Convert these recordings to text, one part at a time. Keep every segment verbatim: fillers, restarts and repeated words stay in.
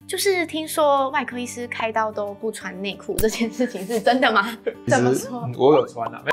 就是听说外科医师开刀都不穿内裤，这件事情是真的吗？怎么说？ 我有穿啊。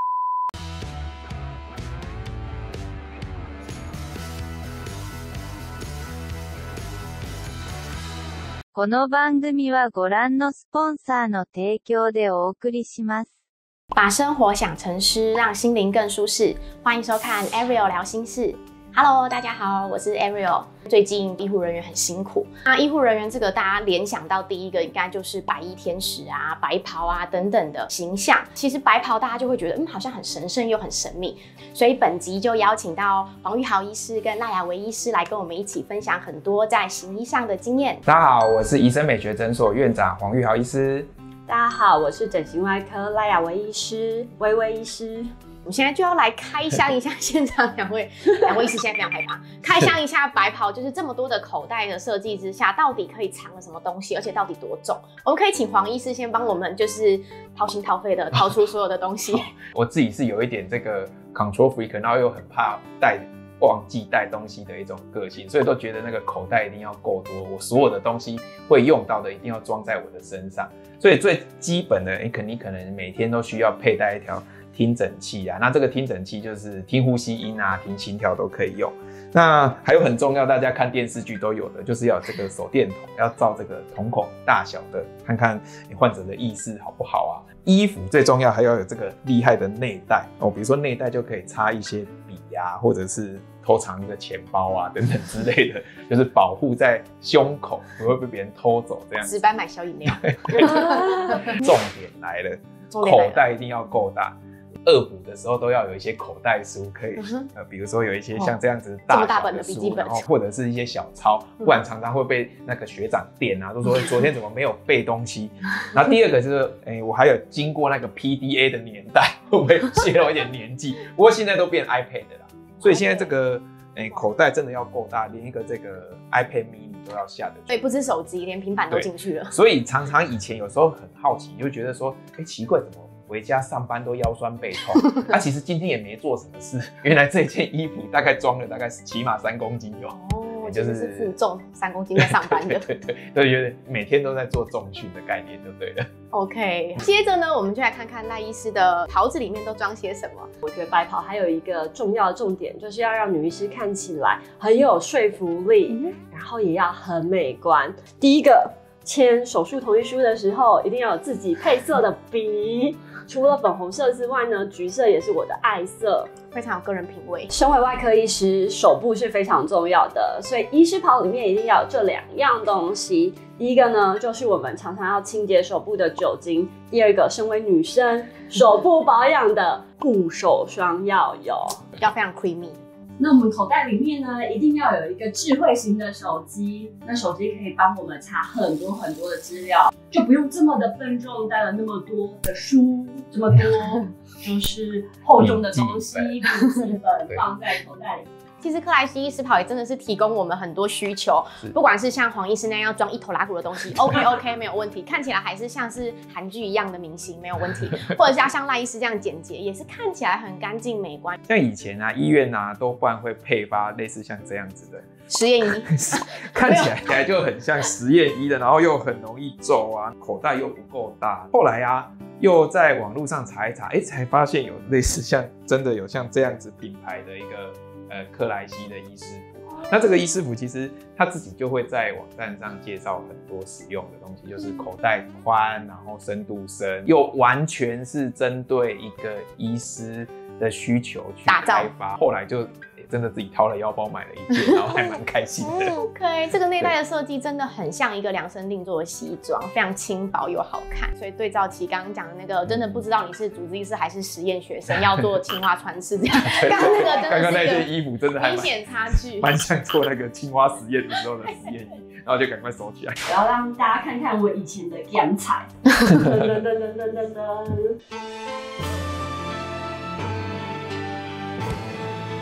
この番組はご覧のスポンサーの提供でお送りします。 把生活想成诗，让心灵更舒适。欢迎收看 Ariel 聊心事。Hello， 大家好，我是 Ariel。最近医护人员很辛苦，那医护人员这个大家联想到第一个应该就是白衣天使啊、白袍啊等等的形象。其实白袍大家就会觉得，嗯，好像很神圣又很神秘。所以本集就邀请到黄玉豪医师跟赖雅薇医师来跟我们一起分享很多在行医上的经验。 大家好，我是医生美学诊所院长黄玉豪医师。 大家好，我是整形外科赖雅薇医师、薇薇医师。 我们现在就要来开箱一下现场两位，两位医师现在非常害怕。开箱一下白袍，就是这么多的口袋的设计之下，到底可以藏了什么东西，而且到底多重？我们可以请黄医师先帮我们，就是掏心掏肺的掏出所有的东西。 我自己是有一点这个 control freak， 然后又很怕带忘记带东西的一种个性，所以都觉得那个口袋一定要够多，我所有的东西会用到的一定要装在我的身上。所以最基本的，你可你可能每天都需要佩戴一条听诊器啊，那这个听诊器就是听呼吸音啊、听心跳都可以用。那还有很重要，大家看电视剧都有的，就是要有这个手电筒，要照这个瞳孔大小的，看看患者的意识好不好啊。衣服最重要，还要有这个厉害的内袋哦，比如说内袋就可以插一些笔啊，或者是偷藏一个钱包啊等等之类的，就是保护在胸口，不会被别人偷走这样子。 值班买小饮料。 重点来了，口袋一定要够大。恶补的时候都要有一些口袋书，可以、嗯呃、比如说有一些像这样子大小的书，然后或者是一些小抄，不然常常会被那个学长电啊，都说昨天怎么没有背东西。然后第二个就是，哎、欸，我还有经过那个 P D A 的年代，会不会泄露一点年纪？不过现在都变 iPad 了啦，所以现在这个哎、欸、口袋真的要够大，连一个这个 iPad mini 都要下得去。 对，不止手机，连平板都进去了。 所以常常以前有时候很好奇，就觉得说，哎、欸，奇怪，怎么回家上班都腰酸背痛？他、啊、其实今天也没做什么事，原来这件衣服大概装了大概起码三公斤有。 哦，就是是负重三公斤在上班的。 对对对对，有点每天都在做重训的概念就对了。 OK， 接着呢，我们就来看看赖医师的袍子里面都装些什么。 我觉得白袍还有一个重要的重点，就是要让女医师看起来很有说服力，嗯、然后也要很美观。第一个，签手术同意书的时候，一定要有自己配色的笔。除了粉红色之外呢，橘色也是我的爱色， 非常有个人品味。 身为外科医师，手部是非常重要的，所以医师袍里面一定要有这两样东西。第一个呢，就是我们常常要清洁手部的酒精；第二个，身为女生，手部保养的护手霜要有， 要非常 creamy。 那我们口袋里面呢，一定要有一个智慧型的手机。那手机可以帮我们查很多很多的资料，就不用这么的笨重，带了那么多的书，这么多就是厚重的东西，笔记本放在口袋里。 其实克莱西医师袍也真的是提供我们很多需求，不管是像黄医师那样要装一头拉骨的东西 ，OK OK 没有问题，看起来还是像是韩剧一样的明星没有问题，或者是要像赖医师这样简洁，也是看起来很干净美观。 像以前啊，医院啊都不然会配发类似像这样子的实验衣， 看起来就很像实验衣的，然后又很容易皱啊，口袋又不够大。后来啊，又在网络上查一查，哎、欸，才发现有类似像真的有像这样子品牌的一个。呃，克莱西的医师服，那这个医师服其实他自己就会在网站上介绍很多实用的东西，就是口袋宽，然后深度深，又完全是针对一个医师的需求去开发。后来就、欸、真的自己掏了腰包买了一件，然后还蛮开心的。 嗯、OK， 这个内袋的设计真的很像一个量身定做的西装，非常轻薄又好看。所以对照起刚刚讲的那个，真的不知道你是主治医师还是实验学生，要做青蛙穿刺这样。刚刚那个真的是刚刚那件衣服真的还明显差距， 蛮像做那个青蛙实验的时候的实验衣，然后就赶快收起来。 我要让大家看看我以前的剪彩。噔噔噔噔噔噔噔。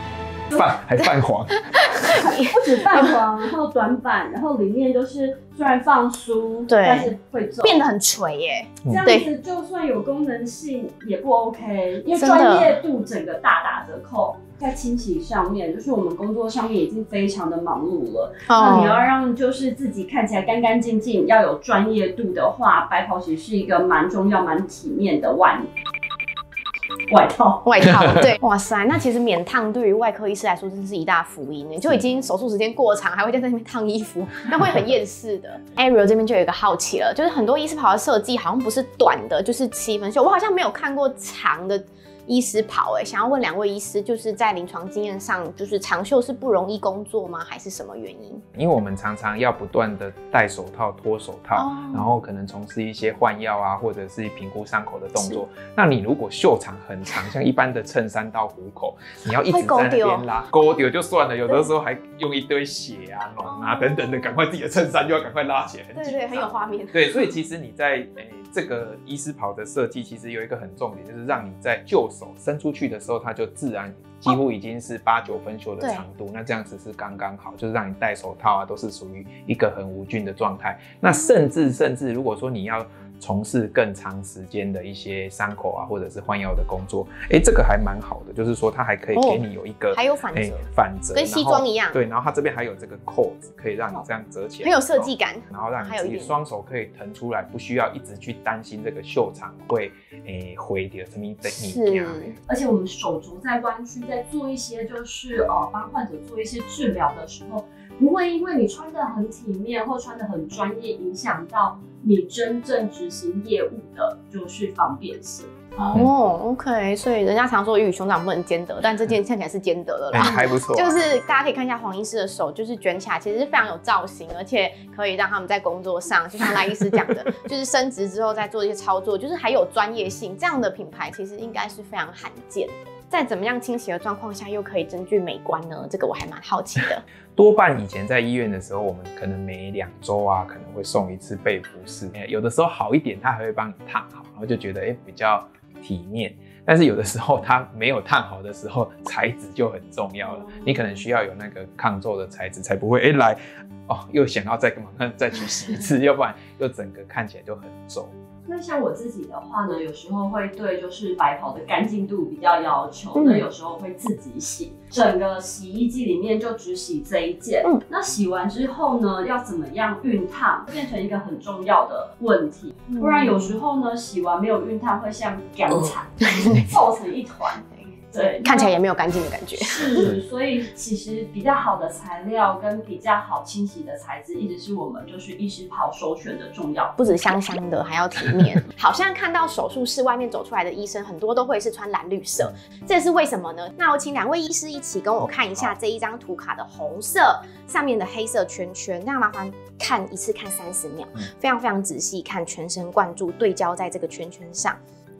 泛还泛黄， 不止泛黄，然后短版，然后里面就是虽然放酥， 对， 但是会皱， 变得很垂耶。 这样子就算有功能性也不 OK， 因为专业度整个大打折扣。在清洗上面，就是我们工作上面已经非常的忙碌了。哦、那你要让就是自己看起来干干净净，要有专业度的话，白袍其实是一个蛮重要、蛮体面的外外套。 外套，对，哇塞，那其实免烫对于外科医师来说真是一大福音呢。就已经手术时间过长，还会在那边烫衣服，那会很厌世的。Ariel 这边就有一个好奇了，就是很多医师袍的设计好像不是短的，就是七分袖，我好像没有看过长的。医师袍，哎，想要问两位医师，就是在临床经验上，就是长袖是不容易工作吗？还是什么原因？ 因为我们常常要不断的戴手套、脱手套，哦、然后可能从事一些换药啊，或者是评估伤口的动作。那你如果袖长很长，像一般的衬衫到虎口，你要一直在那边拉，勾丢就算了，有的时候还用一堆血啊、卵啊等等的，赶快自己的衬衫就要赶快拉起来，很对对，很有画面。 对，所以其实你在诶、欸、这个医师袍的设计，其实有一个很重点，就是让你在就手伸出去的时候，它就自然几乎已经是八九分袖的长度，那这样子是刚刚好，就是让你戴手套啊，都是属于一个很无菌的状态。那甚至甚至，如果说你要从事更长时间的一些伤口啊，或者是换药的工作，哎、欸，这个还蛮好的，就是说它还可以给你有一个、 哦、还有反折，欸、 反折跟西装一样。 对，然后它这边还有这个扣子，可以让你这样折起来， 很有设计感。 然后让你自己双手可以腾出来，不需要一直去担心这个袖长会诶毁掉什么的物件。 而且我们手足在弯曲，在做一些就是呃帮患者做一些治疗的时候，不会因为你穿得很体面或穿得很专业，影响到你真正执行业务的就是方便性。 哦 ，OK， 所以人家常说鱼与熊掌不能兼得，但这件看起来是兼得的啦， 欸、还不错、啊。 就是大家可以看一下黄医师的手，就是卷起来，其实是非常有造型，而且可以让他们在工作上，就像赖医师讲的，就是升职之后再做一些操作，就是还有专业性。这样的品牌其实应该是非常罕见的。在怎么样清洗的状况下，又可以兼具美观呢？这个我还蛮好奇的。 多半以前在医院的时候，我们可能每两周啊，可能会送一次被服式。有的时候好一点，他还会帮你烫好，然后就觉得哎、欸、比较体面。但是有的时候它没有烫好的时候，材质就很重要了。你可能需要有那个抗皱的材质，才不会哎、欸、来哦又想要再马上再去洗一次，要不然又整个看起来就很皱。 那像我自己的话呢，有时候会对就是白袍的干净度比较要求，那、嗯、有时候会自己洗，整个洗衣机里面就只洗这一件。嗯，那洗完之后呢，要怎么样熨烫，变成一个很重要的问题。嗯、不然有时候呢，洗完没有熨烫，会像干惨，皱成一团。对， 看起来也没有干净的感觉。 是，所以其实比较好的材料跟比较好清洗的材质，一直是我们就是医师袍首选的重要。 不止香香的，还要体面。好像看到手术室外面走出来的医生，很多都会是穿蓝绿色，这是为什么呢？那我请两位医师一起跟我看一下这一张图卡的红色上面的黑色圈圈。那麻烦看一次看三十秒，非常非常仔细看，全神贯注，对焦在这个圈圈上。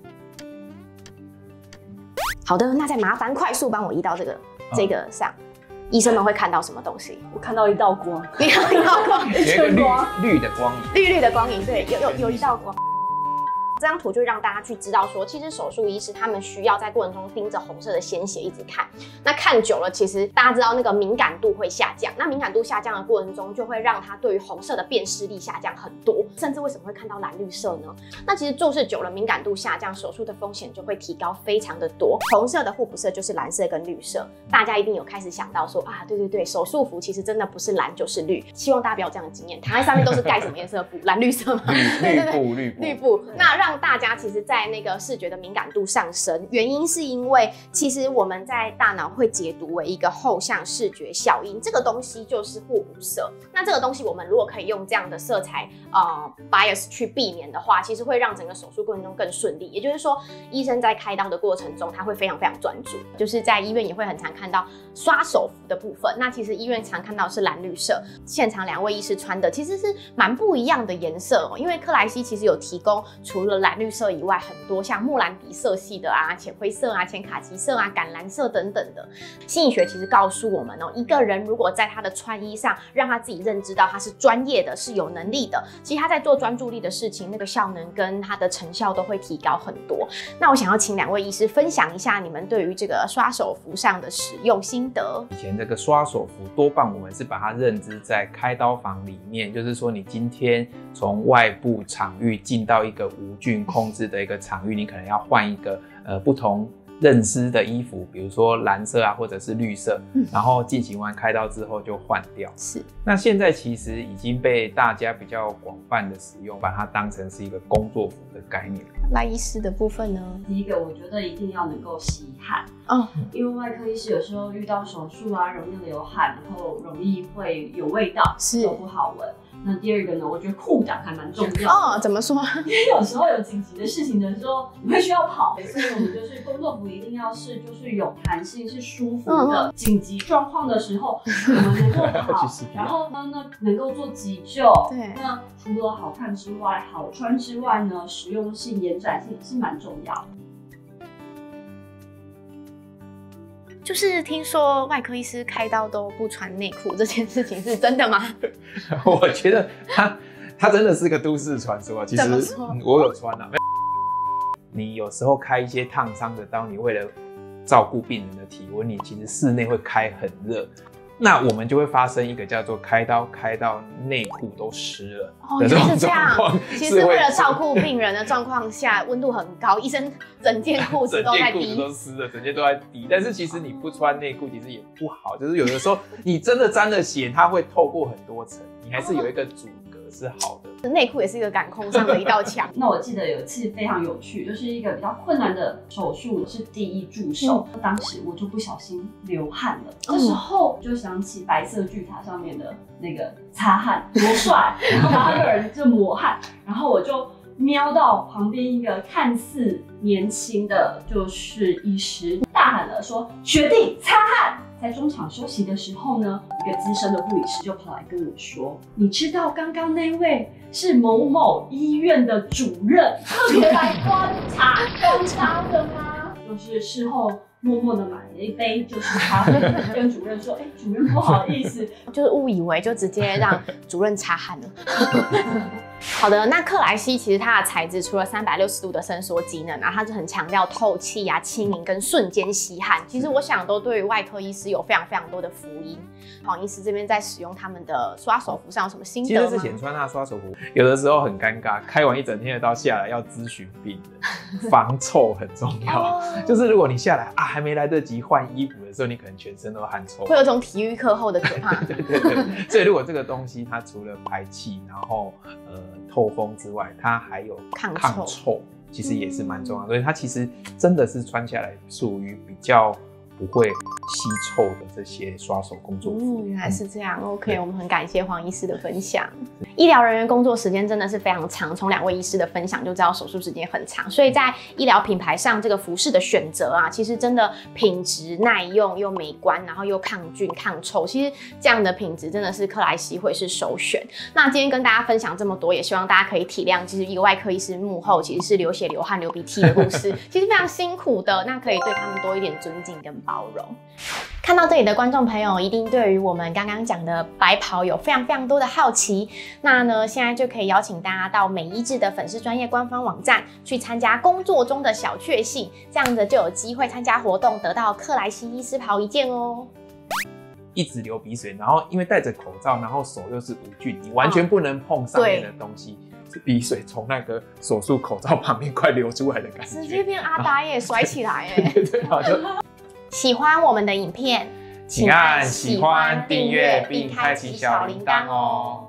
好的，那再麻烦快速帮我移到这个、哦、这个上，医生们会看到什么东西？ 我看到一道光， 你看到一道光， 有一个绿绿的光影， 绿绿的光影，对，有有有一道光。这张图就让大家去知道说，其实手术医师他们需要在过程中盯着红色的鲜血一直看，那看久了，其实大家知道那个敏感度会下降，那敏感度下降的过程中，就会让它对于红色的辨识力下降很多，甚至为什么会看到蓝绿色呢？那其实注视久了，敏感度下降，手术的风险就会提高非常的多。红色的互补色就是蓝色跟绿色，大家一定有开始想到说啊，对对对，手术服其实真的不是蓝就是绿，希望大家不要这样的经验，躺在上面都是盖什么颜色布？蓝绿色吗？ 绿布绿布绿布，那让让大家其实在那个视觉的敏感度上升，原因是因为其实我们在大脑会解读为一个后向视觉效应，这个东西就是互补色。那这个东西我们如果可以用这样的色彩呃 bias 去避免的话，其实会让整个手术过程中更顺利。也就是说，医生在开刀的过程中，他会非常非常专注。就是在医院也会很常看到刷手服的部分，那其实医院常看到是蓝绿色，现场两位医师穿的其实是蛮不一样的颜色哦。因为克莱西其实有提供除了了蓝绿色以外，很多像木兰迪色系的啊、浅灰色啊、浅卡其色啊、橄榄色等等的。心理学其实告诉我们哦，一个人如果在他的穿衣上让他自己认知到他是专业的、是有能力的，其实他在做专注力的事情，那个效能跟他的成效都会提高很多。那我想要请两位医师分享一下你们对于这个刷手服上的使用心得。 以前这个刷手服多半我们是把它认知在开刀房里面，就是说你今天从外部场域进到一个无菌控制的一个场域，你可能要换一个呃不同认知的衣服，比如说蓝色啊，或者是绿色，嗯、然后进行完开刀之后就换掉。 是。那现在其实已经被大家比较广泛的使用，把它当成是一个工作服的概念。 赖医师的部分呢？ 第一个，我觉得一定要能够吸汗哦，因为外科医师有时候遇到手术啊，容易流汗，然后容易会有味道， 是都不好闻。那第二个呢，我觉得裤长还蛮重要的哦。怎么说？ 因为有时候有紧急的事情的时候，你会需要跑，所以我们就是工作服一定要是就是有弹性、是舒服的。紧急状况的时候，我们能够跑，然后呢，那能够做急救。 对。 那除了好看之外，好穿之外呢，实用性、延展性是蛮重要的。 就是听说外科医师开刀都不穿内裤，这件事情是真的吗？ 我觉得他他真的是个都市传说啊。其实、嗯、我有穿啊。你有时候开一些烫伤的刀，你为了照顾病人的体温，你其实室内会开很热。那我们就会发生一个叫做开刀开到内裤都湿了的这种状况。 其实为了照顾病人的状况下，温度很高，医生整件裤子都在滴， 整件裤子都湿了，整件都在滴。但是其实你不穿内裤其实也不好，就是有的时候你真的沾了血，它会透过很多层，你还是有一个阻隔是好的。 内裤也是一个感控上的一道墙。 那我记得有一次非常有趣，就是一个比较困难的手术，是第一助手、嗯。当时我就不小心流汗了，这时候就想起白色巨塔上面的那个擦汗多帅，然后有人就抹汗，然后我就瞄到旁边一个看似年轻的就是医师，大喊了说：“学弟擦汗！”在中场休息的时候呢，一个资深的护理师就跑来跟我说：“你知道刚刚那位是某某医院的主任，特别来观察观察的吗？”就是事后默默的买了一杯就是咖啡，跟主任说：“哎、欸，主任不好意思， 就是误以为就直接让主任擦汗了。”好的，那克莱西其实它的材质除了三百六十度的伸缩机能啊，它是很强调透气啊、轻盈跟瞬间吸汗。其实我想都对于外科医师有非常非常多的福音。黄医师这边在使用他们的刷手服上有什么心得吗？ 其实之前穿他刷手服，有的时候很尴尬，开完一整天的刀下来要咨询病人，防臭很重要。哦、就是如果你下来啊还没来得及换衣服的时候，你可能全身都汗臭， 会有种体育课后的可怕。 对对对，所以如果这个东西它除了排气，然后呃。透风之外，它还有抗 臭, 抗臭，其实也是蛮重要的。所以它其实真的是穿下来属于比较不会吸臭的这些刷手工作服。 嗯，原来是这样。嗯、OK， 我们很感谢黄医师的分享。医疗人员工作时间真的是非常长，从两位医师的分享就知道手术时间很长，所以在医疗品牌上这个服饰的选择啊，其实真的品质耐用又美观，然后又抗菌抗臭，其实这样的品质真的是克莱西会是首选。那今天跟大家分享这么多，也希望大家可以体谅，其实一个外科医师幕后其实是流血流汗流鼻涕的故事，其实非常辛苦的，那可以对他们多一点尊敬跟包容。看到这里的观众朋友，一定对于我们刚刚讲的白袍有非常非常多的好奇。那呢，现在就可以邀请大家到美医治的粉丝专页官方网站去参加工作中的小确幸，这样子就有机会参加活动，得到克莱西医师袍一件哦。 一直流鼻水，然后因为戴着口罩，然后手又是无菌，你完全不能碰上面的东西。是鼻水从那个手术口罩旁边快流出来的感觉， 直接变阿呆耶，甩起来耶！ 对对对， 喜欢我们的影片， 请按喜欢、订阅并开启小铃铛哦。